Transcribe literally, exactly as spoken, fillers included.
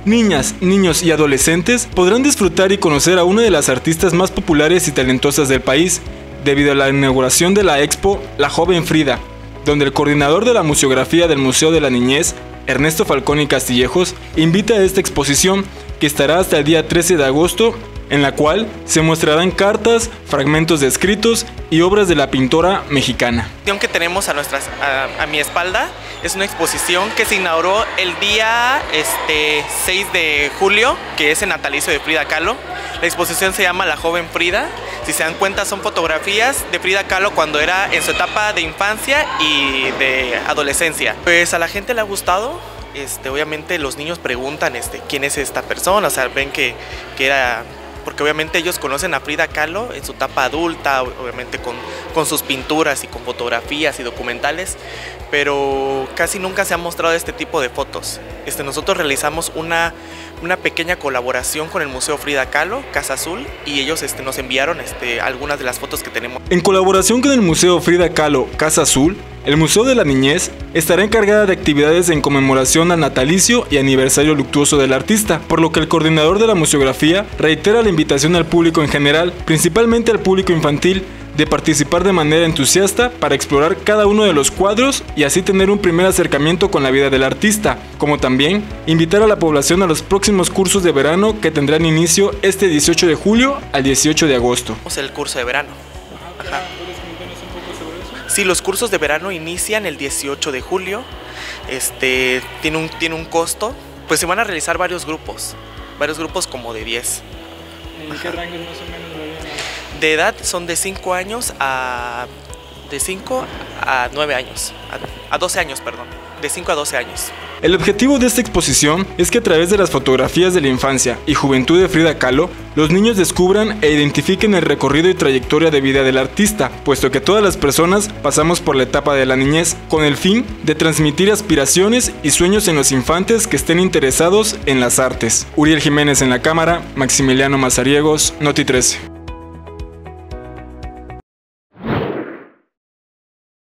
Niñas, niños y adolescentes podrán disfrutar y conocer a una de las artistas más populares y talentosas del país, debido a la inauguración de la expo La Joven Frida, donde el coordinador de la museografía del Museo de la Niñez, Ernesto Falconi Castillejos, invita a esta exposición que estará hasta el día trece de agosto, en la cual se mostrarán cartas, fragmentos de escritos y obras de la pintora mexicana. La exposición que tenemos a, nuestras, a, a mi espalda es una exposición que se inauguró el día este, seis de julio, que es el natalicio de Frida Kahlo. La exposición se llama La Joven Frida. Si se dan cuenta, son fotografías de Frida Kahlo cuando era en su etapa de infancia y de adolescencia. Pues a la gente le ha gustado. Este, obviamente los niños preguntan este, quién es esta persona, o sea, ven que, que era... porque obviamente ellos conocen a Frida Kahlo en su etapa adulta, obviamente con, con sus pinturas y con fotografías y documentales, pero casi nunca se ha mostrado este tipo de fotos. Este, nosotros realizamos una, una pequeña colaboración con el Museo Frida Kahlo, Casa Azul, y ellos este, nos enviaron este, algunas de las fotos que tenemos. En colaboración con el Museo Frida Kahlo, Casa Azul, el Museo de la Niñez estará encargada de actividades en conmemoración al natalicio y aniversario luctuoso del artista, por lo que el coordinador de la museografía reitera la invitación al público en general, principalmente al público infantil, de participar de manera entusiasta para explorar cada uno de los cuadros y así tener un primer acercamiento con la vida del artista, como también invitar a la población a los próximos cursos de verano que tendrán inicio este dieciocho de julio al dieciocho de agosto. Es el curso de verano. Ajá. Sí, los cursos de verano inician el dieciocho de julio, este, tiene un, tiene un costo, pues se van a realizar varios grupos, varios grupos como de diez. ¿En qué rangos más o menos varían? De edad son de cinco años a, de cinco a nueve años, a, a doce años, perdón, de cinco a doce años. El objetivo de esta exposición es que a través de las fotografías de la infancia y juventud de Frida Kahlo, los niños descubran e identifiquen el recorrido y trayectoria de vida del artista, puesto que todas las personas pasamos por la etapa de la niñez, con el fin de transmitir aspiraciones y sueños en los infantes que estén interesados en las artes. Uriel Jiménez en la cámara, Maximiliano Mazariegos, Noti trece.